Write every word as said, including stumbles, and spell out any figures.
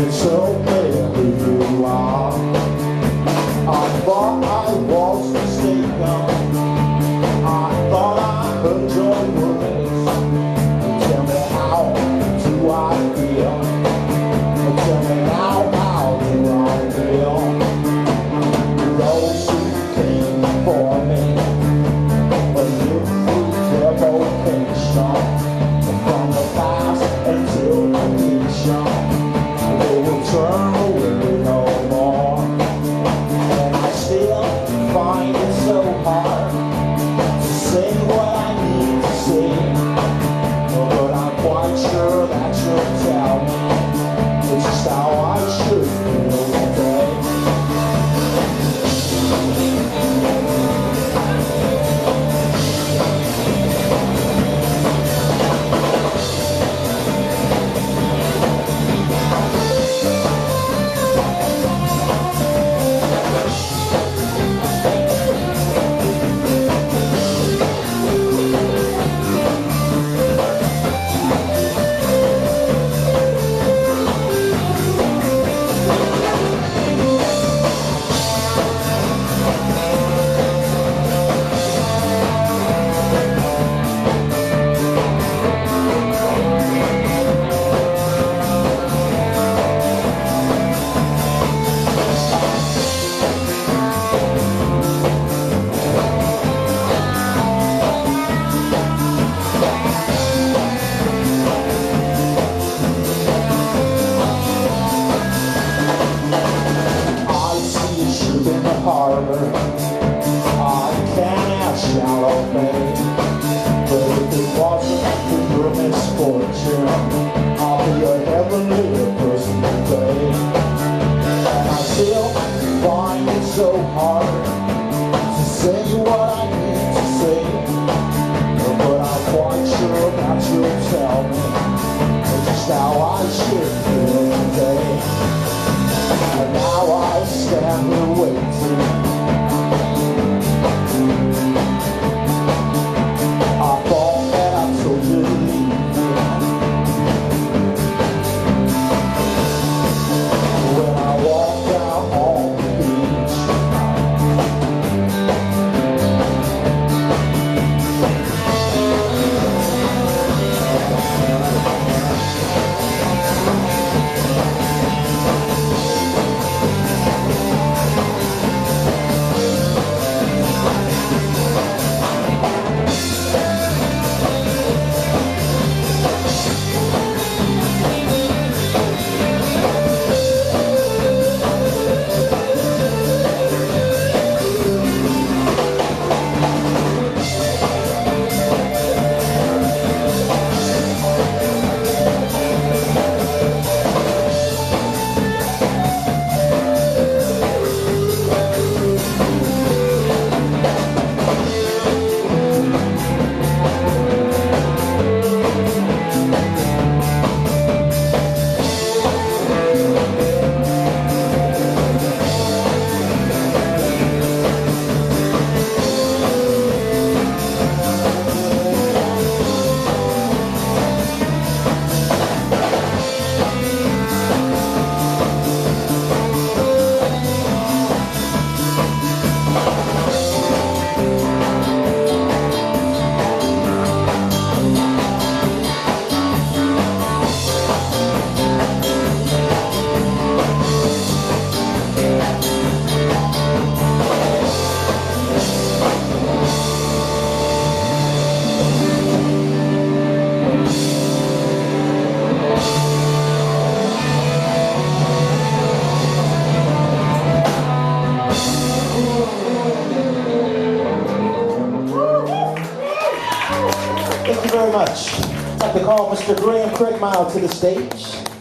tell me who you are. I thought I was mistaken. I thought I heard your words. Tell me how do I feel? Tell me now how do I feel? Those who came for me, but lived through their vocation. From the past until completion, they will turn away no more. And I still find it so hard to say what I need to say, but I'm quite sure that you'll tell me it's just how I should feel today. I'd like to call Mister Graham Craigmile to the stage.